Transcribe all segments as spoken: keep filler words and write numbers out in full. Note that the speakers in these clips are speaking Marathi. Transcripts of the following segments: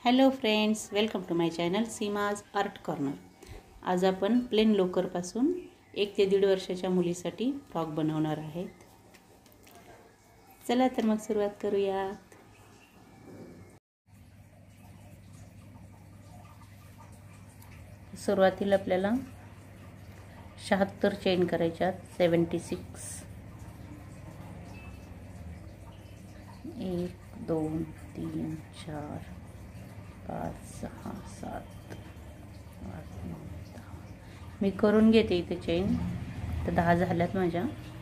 Hello friends, welcome to my channel Seema's art corner. आज आपण प्लेन लोकरपासून एक ते दीड वर्षाच्या मुलीसाठी फ्रॉक बनवणार आहेत. चला तर मग सुरुवात करूयात. सुरुवातीला आपल्याला शहात्तर चेन करायच्यात. Seventy six. एक दोन तीन चार पाच सहा सात आठ नऊ दहा. मी करून घेते इथे चेन. तर दहा झाल्यात माझ्या.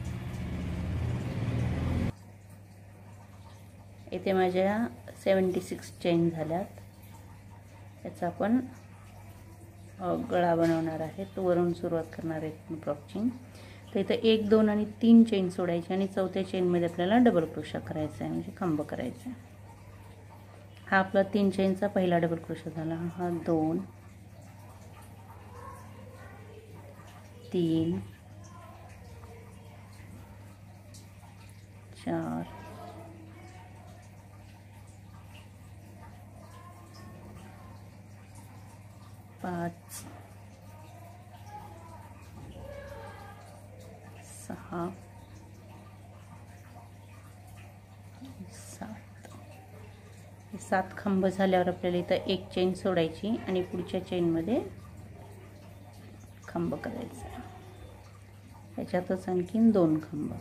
इथे माझ्या सेवन्टी सिक्स चेन झाल्यात. याचा आपण गळा बनवणार आहे. तो वरून सुरुवात करणार आहे फ्रॉकची. तर इथे एक दोन आणि तीन चेन सोडायची आणि चौथ्या चेनमध्ये आपल्याला डबल क्रोशा करायचा आहे, म्हणजे खांब करायचा आहे. हा आपला तीन चेनचा पहिला डबल क्रोशा झाला. हा दोन तीन चार पाच सहा सात. सात खांब झाल्यावर आपल्याला इथं एक चेन सोडायची आणि पुढच्या चेनमध्ये खांब करायचा. याच्यातच आणखीन दोन खांब.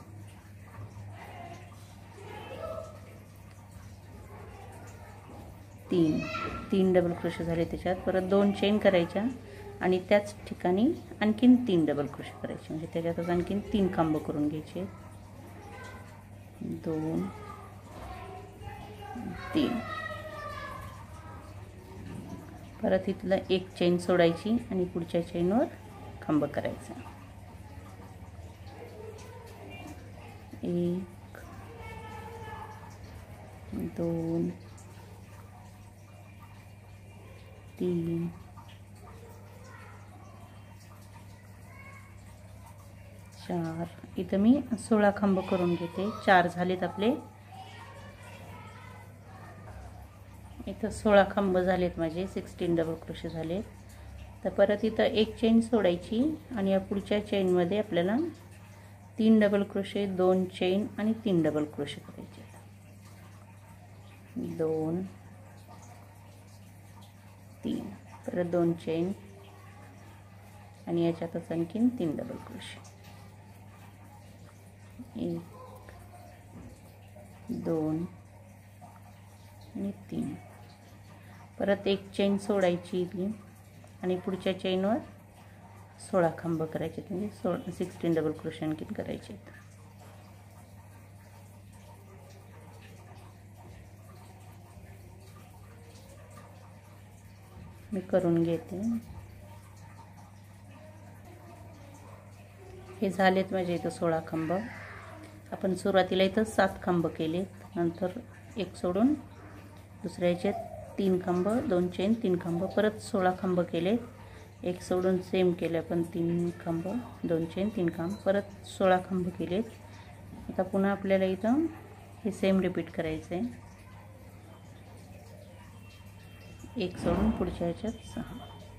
तीन तीन डबल क्रोशे झाले. त्याच्यात परत दोन चेन करायच्या आणि त्याच ठिकाणी आणखीन तीन डबल क्रोशे करायचे, म्हणजे त्याच्यातच आणखीन तीन खांब करून घ्यायचे. दोन तीन. परत इथलं एक चेन सोडायची आणि पुढच्या चेनवर खांब करायचा. एक दोन तीन चार. इथं मी सोळा खांब करून घेते. चार झालेत आपले. इथं सोळा खांब झालेत माझे. सिक्स्टीन डबल क्रोशे झालेत. तर परत इथं एक चेन सोडायची आणि या पुढच्या चेनमध्ये आपल्याला तीन डबल क्रोशे, दोन चेन आणि तीन डबल क्रोशे करायचे. दोन तीन. परत दोन चेन आणि याच्यातच आणखीन तीन डबल क्रोशे. एक दोन आणि तीन. परत एक चेन सोडायची इथली आणि पुढच्या चेनवर सोळा खांब करायचे, म्हणजे सोळा सिक्स्टीन डबल क्रोशे आणखीन करायचे. मी करून घेते. हे झालेत माझे इथं सोळा खांब. आपण सुरुवातीला इथं सात खांब केलेत. नंतर एक सोडून दुसऱ्या याच्यात तीन खांब, दोन चेन, तीन खांब, परत सोळा खांब केलेत. एक सोडून सेम केले आपण. तीन खांब, दोन चेन, तीन खांब, परत सोळा खांब केलेत. आता पुन्हा आपल्याला इथं हे सेम रिपीट करायचं आहे. एक सोडून पुढच्या ह्याच्यात सहा.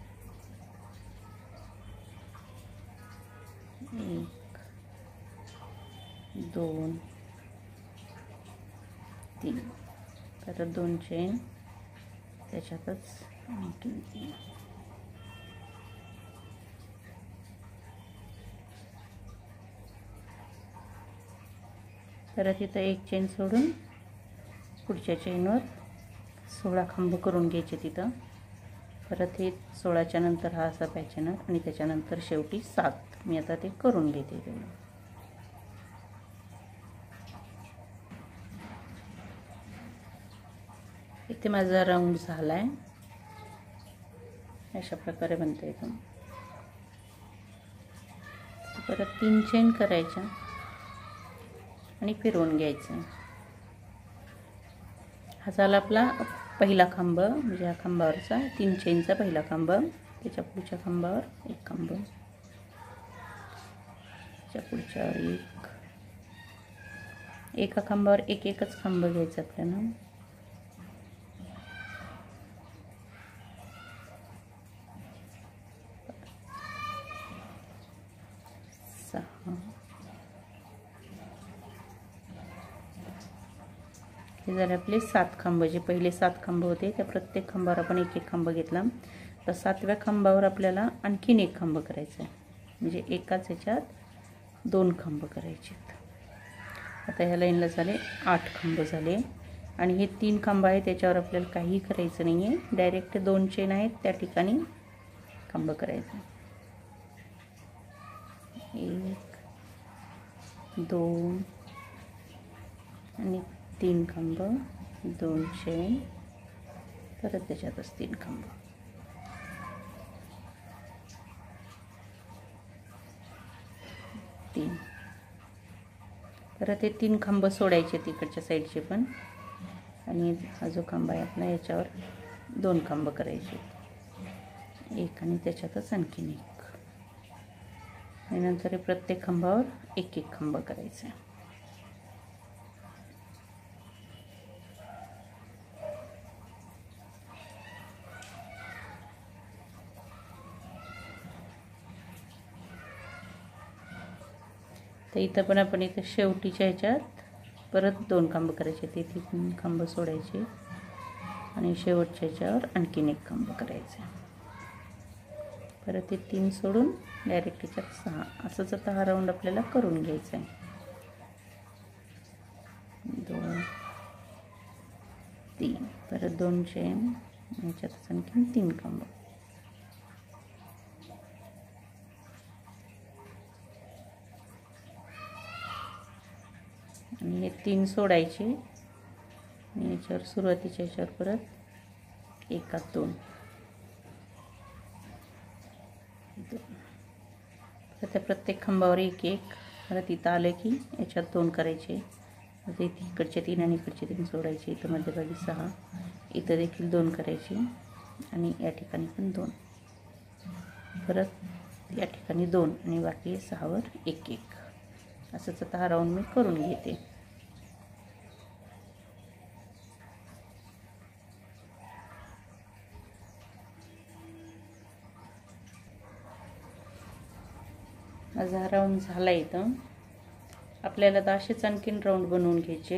एक दोन तीन. परत दोन चेन, त्याच्यातच आणखीन तीन. परत इथं एक चेन सोडून पुढच्या चेनवर सोळा खांब करून घ्यायचे तिथं. परत हे सोळाच्या नंतर हा असा पॅचनर आणि त्याच्यानंतर शेवटी सात. मी आता ते करून घेते तेवढं. इथे माझा राऊंड झाला आहे. अशा प्रकारे बनते इथून. परत तीन चेन करायच्या आणि फिरवून घ्यायचं. हा झाला आपला पहिला खांब, म्हणजे या खांबावरचा तीन चेनचा पहिला खांब. त्याच्या पुढच्या खांबावर एक खांब, त्याच्या पुढच्यावर एक. एका खांबावर एक एकच खांब घ्यायचा आपल्याला. सहा, हे झाले आपले सात खांब. जे पहिले सात खांब होते त्या प्रत्येक खांबावर आपण एक एक खांब घेतला. तर सातव्या खांबावर आपल्याला आणखीन एक खांब करायचा आहे, म्हणजे एकाच ह्याच्यात दोन खांब करायचे. आता ह्या लाईनला झाले आठ खांब झाले. आणि हे तीन खांब आहे त्याच्यावर आपल्याला काही करायचं नाही आहे, डायरेक्ट दोन चेन आहेत त्या ठिकाणी खांब करायचे. एक, दोन आणि तीन खांब, दोन चेन, परत त्याच्यातच तीन खांब. तीन, परत हे तीन खांब सोडायचे तिकडच्या साईडचे पण. आणि हा जो खांब आहे आपला याच्यावर दोन खांब करायचे, एक आणि त्याच्यातच आणखीन एक. आणि नंतर प्रत्येक खांबावर एक एक खांब करायचा. तर इथं पण आपण इथं शेवटीच्या ह्याच्यात परत दोन खांब करायचे, ते तीन खांब सोडायचे आणि शेवटच्या ह्याच्यावर आणखीन एक खांब करायचे. परत ते तीन सोडून डायरेक्ट ह्याच्यात सहा. असंच आता हा राऊंड आपल्याला करून घ्यायचा आहे. दोन, तीन, परत दोन चेन, ह्याच्यातच आणखीन तीन खांब. आणि हे तीन सोडायचे आणि याच्यावर सुरुवातीच्या याच्यावर परत एकात दोन, दोन. तर त्या प्रत्येक खांबावर एक एक. परत इथं आलं की याच्यात दोन करायचे. आता इथे इकडचे तीन आणि इकडचे तीन सोडायचे. इथं मध्यभागी सहा, इथं देखील दोन करायचे आणि या ठिकाणी पण दोन. परत या ठिकाणी दोन आणि बाकी सहावर एक एक. असंच आता हा राऊंड मी करून घेते. माझा हा राऊंड झाला. इथं आपल्याला तर असेच आणखीन राऊंड बनवून घ्यायचे.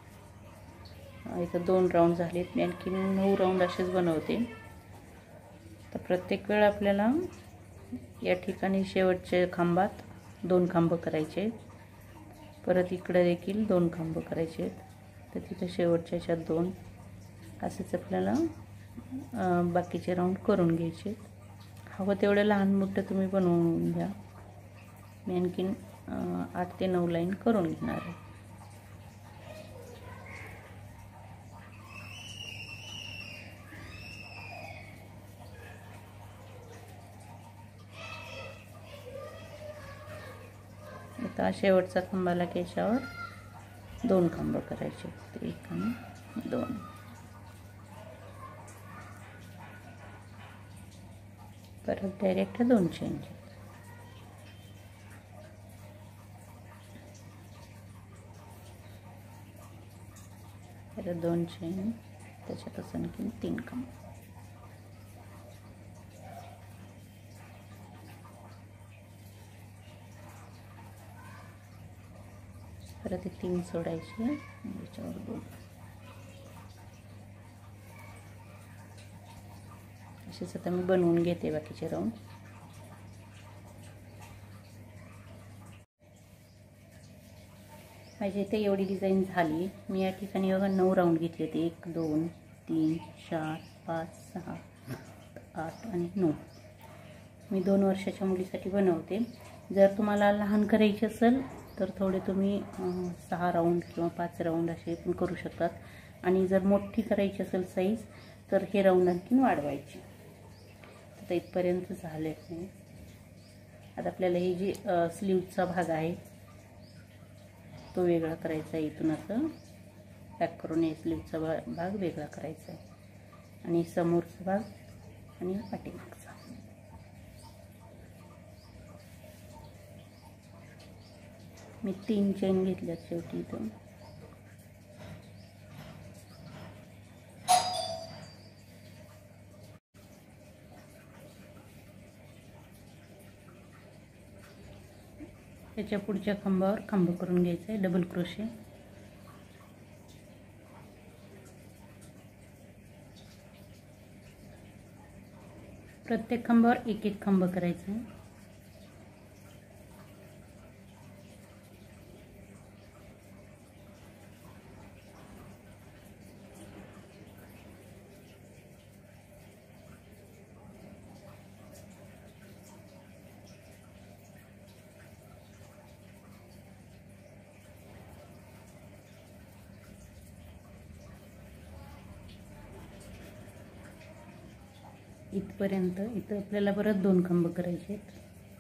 इथं दोन राऊंड झालेत, मी आणखीन नऊ राऊंड असेच बनवते. तर प्रत्येक वेळ आपल्याला या ठिकाणी शेवटच्या खांबात दोन खांब करायचे. परत इकडे देखील दोन खांब करायचे. तर तिथं शेवटच्या ह्याच्यात दोन. असेच आपल्याला बाकीचे राऊंड करून घ्यायचे. हवं तेवढं लहान मोठं तुम्ही बनवून घ्या. मी आणखीन आठ ते नऊ लाईन करून घेणार आहे. आता शेवटचा खांबाला याच्यावर दोन खांब करायचे, एक आणि दोन. परत डायरेक्ट दोन चेन. परत दोन चेन, त्याच्यातच आणखीन तीन खांब. परत ते तीन सोडायचे, याच्यावर दोन. असेच आता मी बनवून घेते बाकीचे राऊंड. माझी इथे एवढी डिझाईन झाली. मी या ठिकाणी बघा नऊ राऊंड घेतले होते. एक, दोन, तीन, चार, पाच, सहा, आठ आणि नऊ. मी दोन वर्षाच्या मुलीसाठी बनवते. जर तुम्हाला लहान करायची असेल तर थोडे तुम्ही सहा राऊंड किंवा पाच राऊंड असे पण करू शकतात. आणि जर मोठी करायची असेल साईज तर हे राऊंड आणखीन वाढवायचे. आता इथपर्यंत झाले नाही. आता आपल्याला हे जी स्लीवचा भाग आहे तो वेगळा करायचा आहे. इथून असं पॅक करून हे स्लीवचा भाग वेगळा करायचा आहे आणि समोरचा भाग आणि पाठीमागचा. मी तीन चेन घेतल्यात शेवटी इथून. त्याच्या पुढच्या खांबावर खांब करून घ्यायचं आहे, डबल क्रोशे. प्रत्येक खांबावर एक एक खांब करायचा आहे. इथपर्यंत इथं आपल्याला परत दोन खांब करायचे आहेत.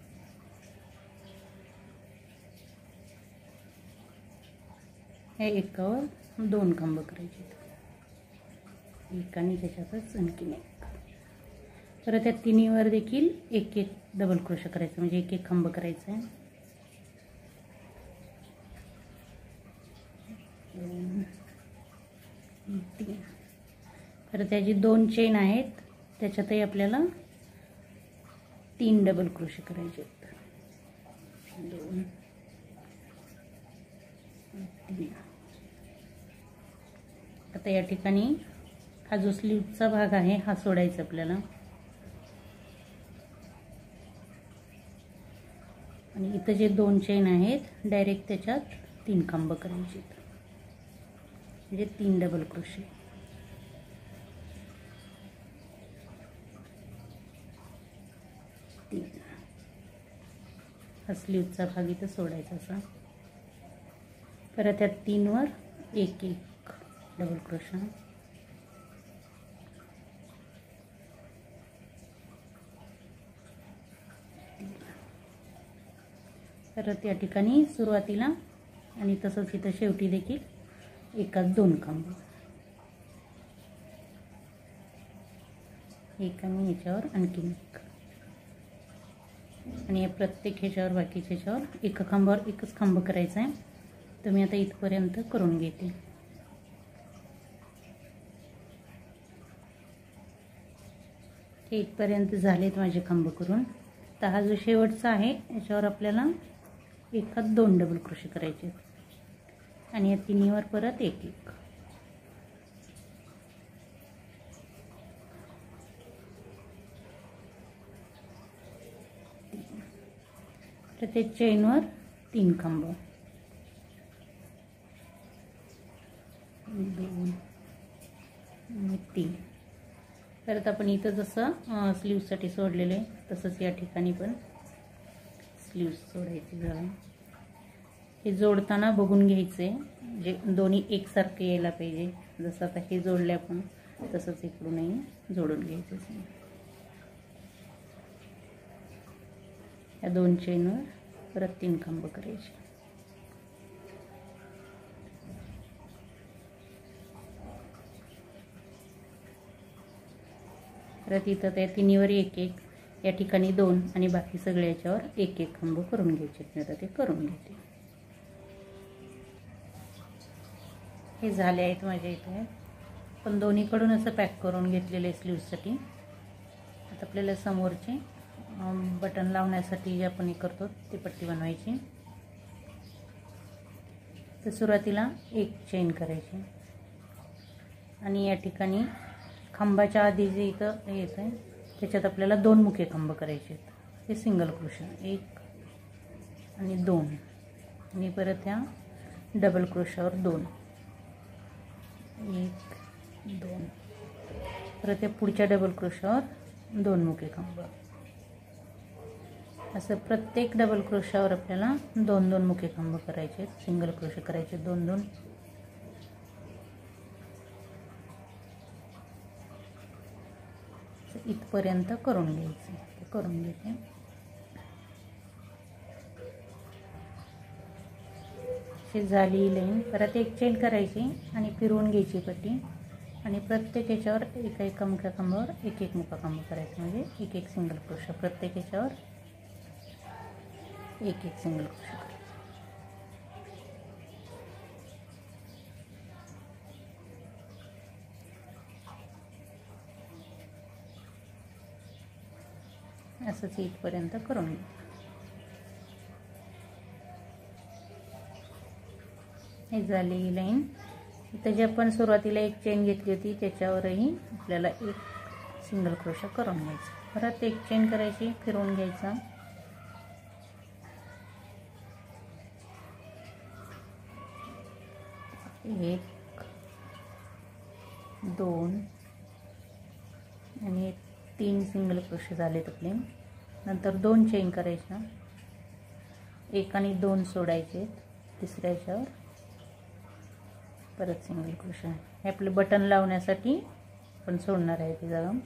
हे एकावर दोन खांब करायचे आहेत, एक आणि त्याच्यातच आणखीन एक. परत त्या तिन्हीवर देखील एक एक डबल क्रोशे करायचं, म्हणजे एक एक खांब करायचा आहे. तीन. परत त्याची दोन चेन आहेत, त्याच्यातही आपल्याला तीन डबल क्रोशे करायचे आहेत. दोन तीन. आता या ठिकाणी हा जो स्लीवचा भाग आहे हा सोडायचा आपल्याला, आणि इथं जे दोन चेन आहेत डायरेक्ट त्याच्यात तीन खांब करायचे, म्हणजे तीन डबल क्रोशे. तीन. हा स्लीवचा भाग इथं सोडायचा असा. परत त्या तीनवर एक एक डबल क्रोशा. परत या ठिकाणी सुरुवातीला आणि तसंच इथं शेवटी देखील एकाच दोन खांब, एक आणि ह्याच्यावर आणखीन एक, आणि या प्रत्येक ह्याच्यावर बाकीच्या ह्याच्यावर एका खांबावर एकच खांब करायचा आहे. तर मी आता इथपर्यंत करून घेते. हे इथपर्यंत झालेत माझे खांब करून. तर हा जो शेवटचा आहे याच्यावर आपल्याला एकात दोन डबल क्रोशे करायचे आणि या तिन्हीवर परत एक एक. प्रत्येक चेनवर तीन खांब, दोन आणि तीन. परत आपण इथं जसं स्लीव्ससाठी सोडलेलं आहे तसंच या ठिकाणी पण स्लीव्स सोडायची. जरा हे जोडताना बघून घ्यायचे, जे दोन्ही एकसारखे यायला पाहिजे. जसं आता हे जोडले आपण तसंच इकडूनही जोडून घ्यायचं. या दोन चेनवर परत तीन खांब करायचे. परत इथं त्या तिन्हीवर एक एक, या ठिकाणी दोन आणि बाकी सगळ्या याच्यावर एक एक खांब करून घ्यायचे. मी आता ते करून घेते. हे झाले आहेत माझ्या इथे, पण दोन्हीकडून असं पॅक करून घेतलेले स्लीव्ससाठी. आता आपल्याला समोरचे बटन लावण्यासाठी जे आपण हे करतो ती पट्टी बनवायची. तर सुरुवातीला एक चेन करायची आणि या ठिकाणी खांबाच्या आधी जे इथं येत आहे त्याच्यात आपल्याला दोन मुखे खांब करायचे आहेत. हे सिंगल क्रोशा एक आणि दोन, आणि परत त्या डबल क्रोशावर दोन, एक दोन. परत त्या पुढच्या डबल क्रोशावर दोन मुखे खांब. असं प्रत्येक डबल क्रोशावर आपल्याला दोन दोन मुखे खांब करायचे, सिंगल क्रोशे करायचे दोन दोन. इथपर्यंत करून घ्यायचे. ते करून घेते. अशी झाली लाईन. परत एक चेन करायची आणि फिरवून घ्यायची पट्टी, आणि प्रत्येक याच्यावर एका एका मुख्या खांबावर एक एक मुखा खांब करायचं, म्हणजे एक एक सिंगल क्रोशा. प्रत्येक याच्यावर एक एक सिंगल क्रोशा करायचं. असंच इथपर्यंत करून घ्या. हे झाली ही लाईन. इथं जे आपण सुरुवातीला एक चेन घेतली होती त्याच्यावरही आपल्याला एक सिंगल क्रोशा करून घ्यायचा. परत एक चेन करायची, फिरवून घ्यायचा. एक दोन आणि तीन सिंगल क्रोशे झालेत आपले. नंतर दोन चेन करायच्या, एक आणि दोन सोडायचे. तिसऱ्या ह्याच्यावर परत सिंगल क्रोशे. हे आपले बटन लावण्यासाठी आपण सोडणार आहे ती जागा.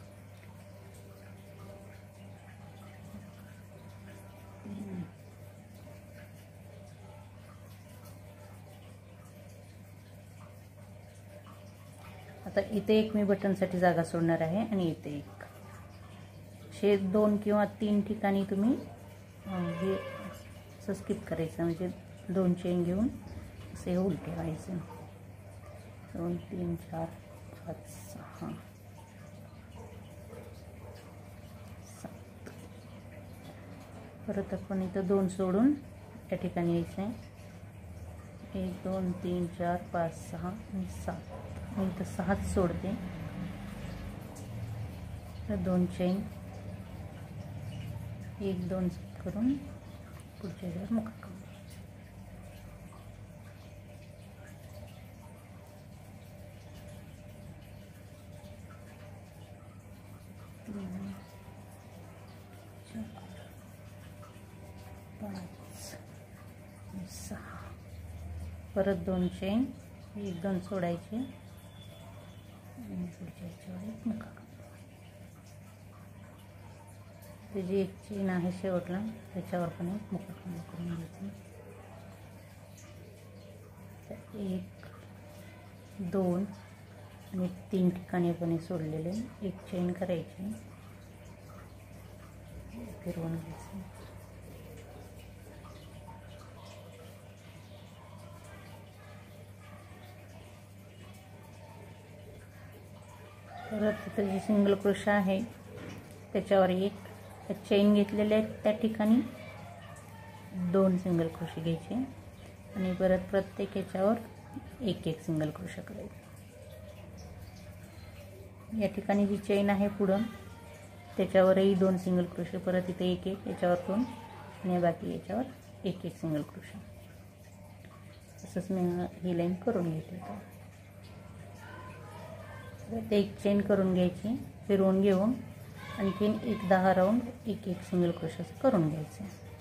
आता इथे एक मी बटनसाठी जागा सोडणार आहे आणि इथे एक. असे दोन किंवा तीन ठिकाणी तुम्ही हे असं स्किप करायचं, म्हणजे दोन चेन घेऊन असे होल ठेवायचे. दोन तीन चार पाच सहा सात. परत आपण इथं दोन सोडून त्या ठिकाणी यायचं आहे. एक दोन तीन चार पाच सहा आणि सात. मी इथं सहाच सोडते. तर दोन चेन, एक दोन करून पुढच्या ह्याच्यावर मुका करून तीन चार पाच सहा. परत दोन चेन, एक दोन सोडायचे आणि पुढच्या ह्याच्यावर एक मुका. त्याची एक चेन आहे शेवटला, त्याच्यावर पण एक मुका करून घ्यायचं. एक दोन आणि तीन ठिकाणी आपण सोडलेले. एक चेन करायची, फिरवून घ्यायचं. परत तिथं जी सिंगल क्रोशा आहे त्याच्यावर एक चेन घेतलेले आहेत, त्या ठिकाणी दोन सिंगल क्रोशे घ्यायचे आणि परत प्रत्येक याच्यावर एक एक सिंगल क्रोशा करायचा. या ठिकाणी जी चेन आहे पुढं त्याच्यावरही दोन सिंगल क्रोशे. परत इथे एक एक, याच्यावर दोन आणि बाकी याच्यावर एक एक सिंगल क्रोशा. असंच मी ही लाईन करून घेते. ते एक चेन करून घ्यायची, फिरवून घेऊन आणखीन एक दहा राऊंड एक एक सिंगल क्रोशा करून घ्यायचे.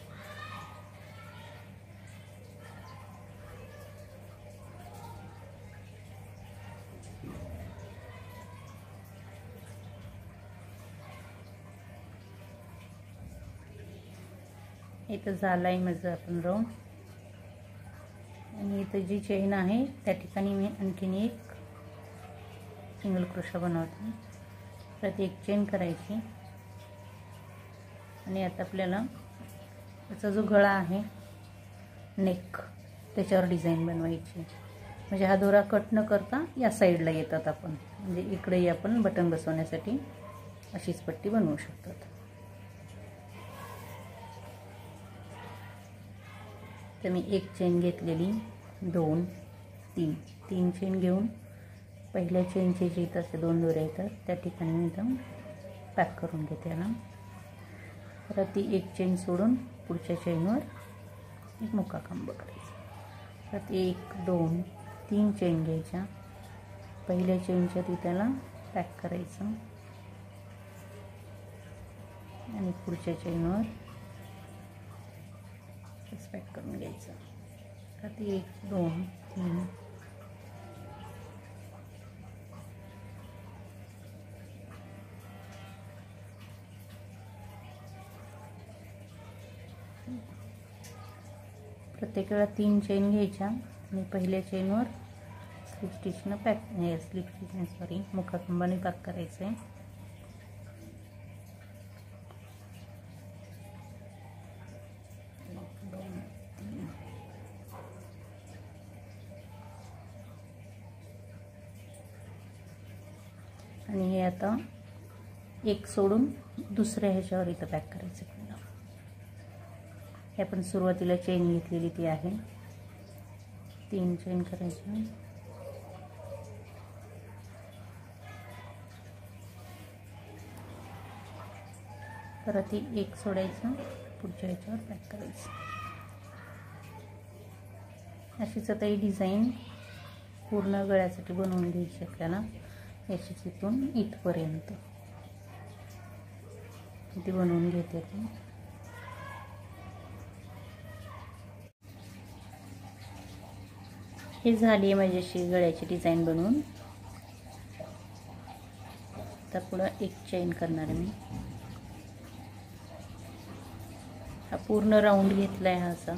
इथं झालं आहे माझं आपण राऊंड. आणि इथं जी चेन आहे त्या ठिकाणी मी आणखीन एक सिंगल क्रोशा बनवते. परत एक चेन करायची आणि आता आपल्याला त्याचा जो गळा आहे नेक त्याच्यावर डिझाईन बनवायची. म्हणजे हा दोरा कट न करता या साईडला येतात आपण, म्हणजे इकडेही आपण बटन बसवण्यासाठी अशीच पट्टी बनवू शकतात. तर मी एक चेन घेतलेली, दोन तीन तीन चेन घेऊन पहिल्या चेनचे जे इथं असे दोन दोरे येतात त्या ठिकाणी मी इथं पॅक करून घेते याला. परत ती एक चेन सोडून पुढच्या चेनवर एक मुका खांब करायचा. परत एक दोन तीन चेन घ्यायच्या, पहिल्या चेनच्या तिथ्याला पॅक करायचं आणि पुढच्या चेनवर पॅक करून घ्यायचं. परत एक दोन तीन प्रत्येक वेळा तीन चेन घ्यायच्या आणि पहिल्या चेनवर स्लिप स्टिचनं पॅक हे स्लिप स्टिचनं सॉरी मुखाखंबाने पॅक करायचं आहे. आणि हे आता एक सोडून दुसऱ्या ह्याच्यावर इथं पॅक करायचं. हे आपण सुरुवातीला चेन घेतलेली ती आहे. तीन चेन करायचे, परत ही एक सोडायचं, पुढच्या ह्याच्यावर पॅक करायचं. अशीच आता ही डिझाईन पूर्ण गळ्यासाठी बनवून घ्यायची आपल्याला. याचीच इथून इथपर्यंत ती बनवून घेते ती. हे झाली माझी अशी गळ्याची डिझाईन बनवून. आता पुढं एक चेन करणार मी. हा पूर्ण राऊंड घेतला आहे, हा असा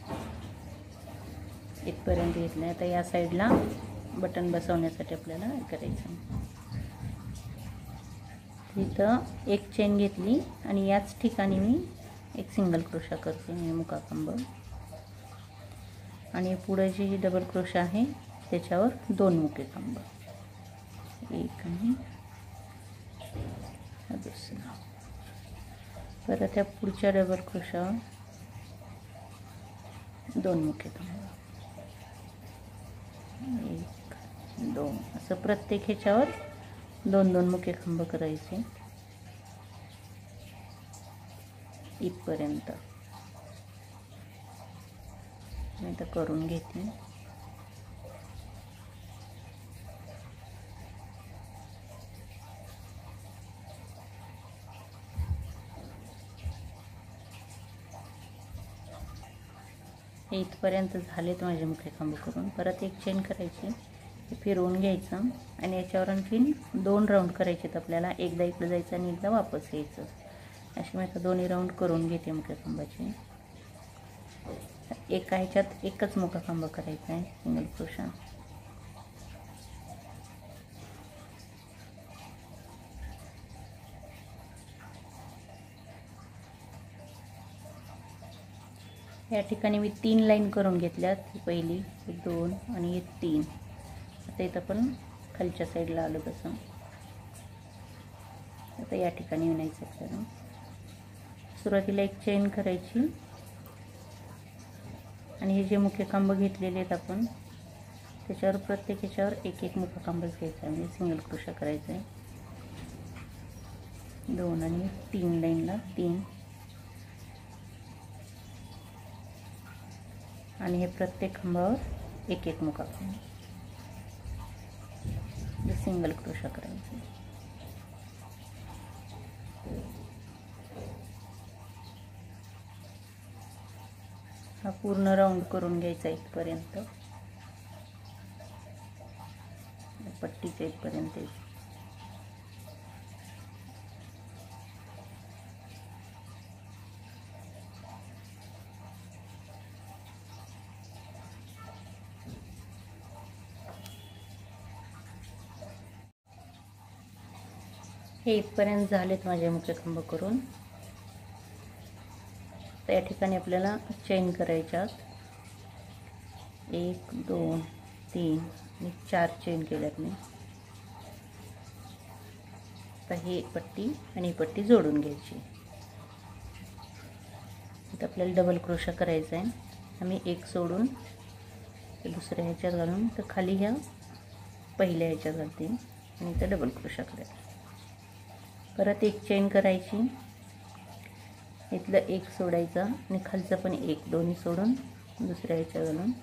इथपर्यंत घेतला आहे. आता या साईडला बटन बसवण्यासाठी आपल्याला करायचं. इथं एक चेन घेतली आणि याच ठिकाणी मी एक सिंगल क्रोशा करते, मी मुका खांब. आणि पुढे जी डबल क्रोशा आहे त्याच्यावर दोन मुके खांब, एक आणि दुसरा. परत त्या पुढच्या डबल क्रोशावर दोन मुके खांब, एक दोन, असं प्रत्येक ह्याच्यावर दोन दोन मुके खांब करायचे इथपर्यंत. मी तर करून घेते. हे इथपर्यंत झालेत माझे मुखे खांब करून. परत एक चेन करायची, फिरवून घ्यायचं आणि याच्यावर आणखीन दोन राऊंड करायचे आपल्याला. एकदा इकडे जायचं आणि एकदा वापस यायचं. अशी मी आता दोन्ही राऊंड करून घेते मुख्या खांबाचे. एका ह्याच्यात एकच मुका खांब करायचा आहे, सिंगल क्रोशा. या ठिकाणी मी तीन लाईन करून घेतल्यात. ही पहिली, ही दोन आणि हे तीन. आता इथं पण खालच्या साईडला आलं तसं. आता या ठिकाणी विणायचं आपल्याला. सुरुवातीला एक चेन करायची आणि हे जे मुख्य खांब घेतलेले आहेत आपण त्याच्यावर प्रत्येक ह्याच्यावर एक एक मुखा खांबच घ्यायचा आहे, म्हणजे सिंगल क्रोशा करायचा आहे. दोन आणि तीन लाईनला तीन, आणि हे प्रत्येक खांबावर एक एक मुखा खांब, सिंगल क्रोशा करायचा. हा पूर्ण राऊंड करून घ्यायचा इथपर्यंत, पट्टीच्या इथपर्यंत. हे इथपर्यंत झालेत माझे मुख्य खांब करून. तर या ठिकाणी आपल्याला चेन करायच्यात. एक दोन तीन आणि चार चेन केल्यात मी. तर ही पट्टी आणि ही पट्टी जोडून घ्यायची. इथं आपल्याला डबल क्रोशा करायचा आहे. आम्ही एक सोडून दुसऱ्या ह्याच्यात घालून तर खाली ह्या पहिल्या ह्याच्यात घालते आणि इथं डबल क्रोशा करायचा. परत एक चेन करायची, इथलं एक सोडायचा आणि खालचं पण एक, दोन्ही सोडून दुसऱ्या ह्याच्या घालून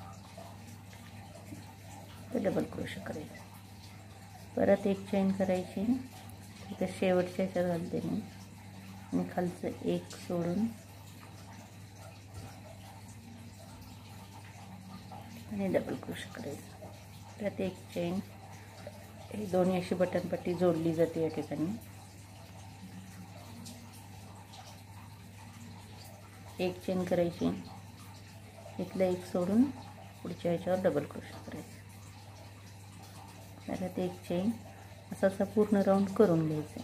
तर डबल क्रोशा करायचा. परत एक चेन करायची, इथं शेवटच्या ह्याच्यात घालते मी आणि खालचं एक सोडून आणि डबल क्रोशा करायचा. परत एक चेन, हे दोन्ही अशी बटनपट्टी जोडली जाते या ठिकाणी. एक चेन करायची, इथलं एक सोडून पुढच्या ह्याच्यावर डबल क्रोशा करायचा. परत एक चेन, असा असा पूर्ण राऊंड करून घ्यायचं.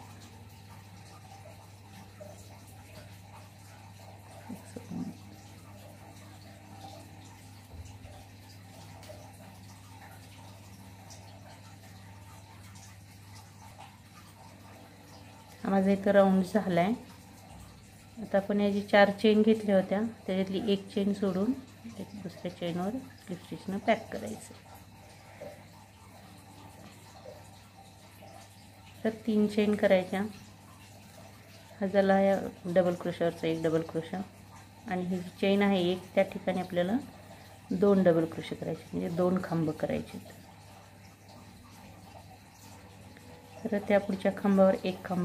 हा माझा इथं राऊंड झाला आहे. आता आपण या जी चार चेन घेतल्या होत्या त्याच्यातली एक चेन सोडून एक दुसऱ्या चेनवर स्लिप स्टिचनं पॅक करायचं. तर तीन चेन करायच्या. हा झाला या डबल क्रोशावरचा एक डबल क्रोशा आणि ही जी चेन आहे एक त्या ठिकाणी आपल्याला दोन डबल क्रोशे करायचे म्हणजे दोन खांब करायचे. तर त्या पुढच्या खांबावर एक खांब,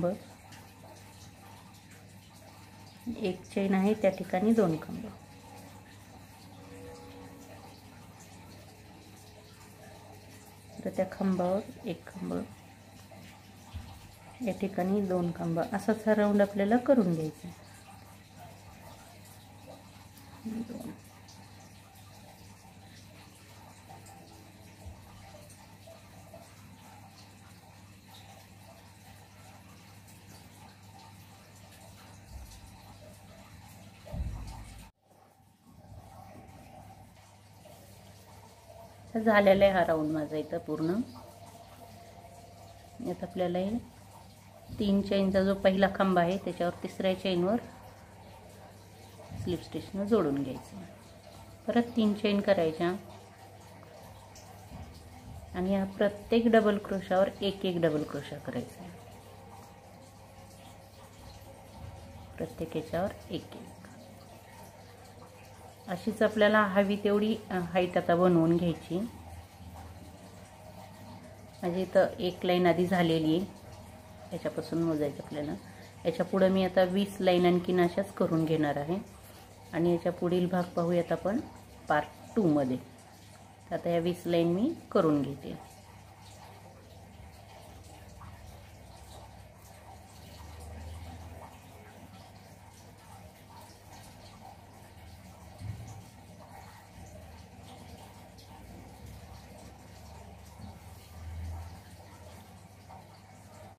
एक चेन आहे त्या ठिकाणी दोन खांब. तर त्या खांबावर एक खांब, या ठिकाणी दोन खांब, असाच हा राऊंड आपल्याला करून घ्यायचा. दोन झालेला आहे हा राऊंड माझा इथं पूर्ण. यात आपल्याला तीन चेनचा जो पहिला खांब आहे त्याच्यावर तिसऱ्या चेनवर स्लिप स्टिचनं जोडून घ्यायचं. परत तीन चेन करायच्या आणि या प्रत्येक डबल क्रोशावर एक एक डबल क्रोशा करायचा. प्रत्येक याच्यावर एक एक. अशीच आपल्याला हवी तेवढी हाईट आता बनवून घ्यायची. म्हणजे इथं एक लाईन आधी झालेली आहे, याच्यापासून मोजायचं आपल्याला. याच्या पुढे मी आता वीस लाईन आणखीन अशाच करून घेणार आहे आणि याच्या पुढील भाग पाहूयात आपण पार्ट टू मध्ये. आता या वीस लाईन मी करून घेते.